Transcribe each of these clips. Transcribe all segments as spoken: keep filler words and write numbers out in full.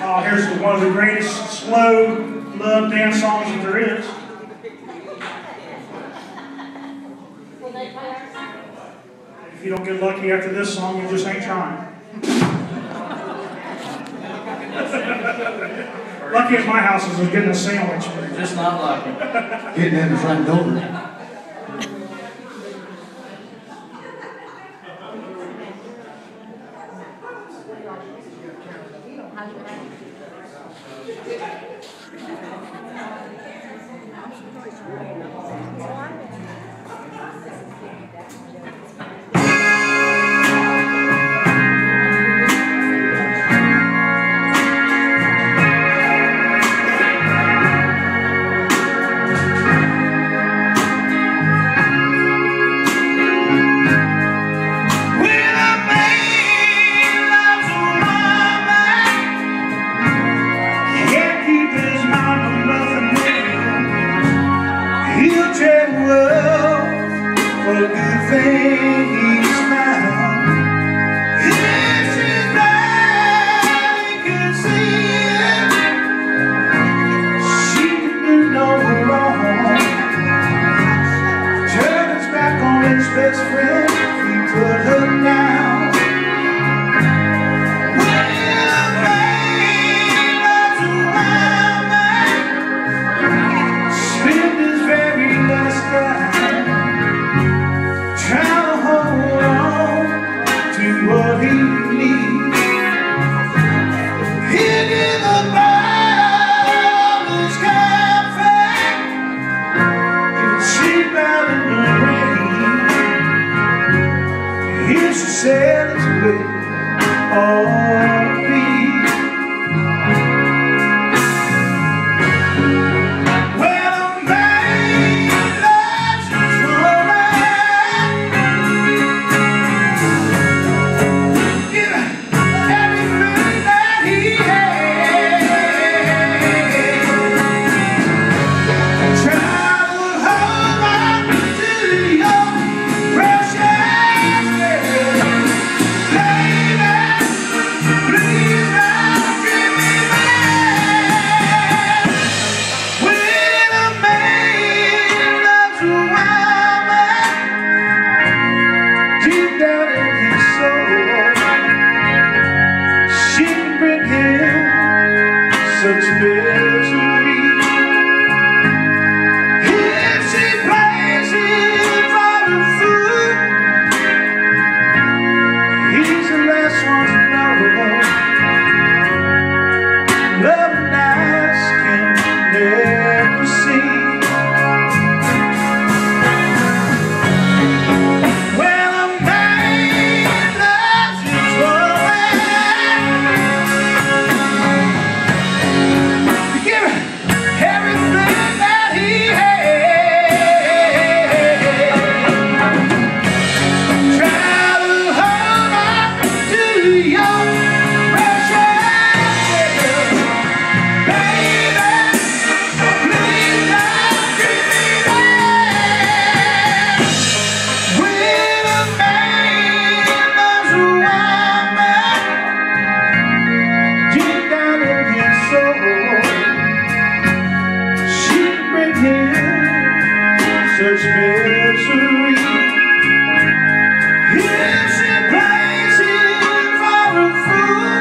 Oh, here's one of the greatest slow love dance songs that there is. If you don't get lucky after this song, you just ain't trying. Lucky at my house is getting a sandwich. Just not lucky. Getting in the front door. Best friend, he put her down. When a man loves a wild man, spend his very last dime trying to hold on to what he needs. Hid in the bottom of his Chafin, he would sleep out in the rain. Here's to sail its way on me. Well, a man loves his woman, give her everything that he has. Try to hold on to your precious. Such misery. If she plays him for a fool, he's the last one to know. Love and eyes can never see. Well, a man loves his woman, everything that he has. Try to hold on to your precious, baby. Please don't treat me bad. When a man loves a woman, deep down in his soul, such misery. If she plays him for a fool,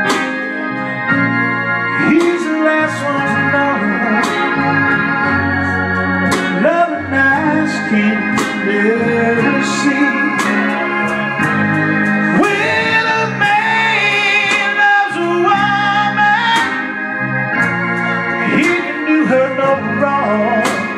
he's the last one to know. Love and eyes can never see. When a man loves a woman, he can do her no wrong.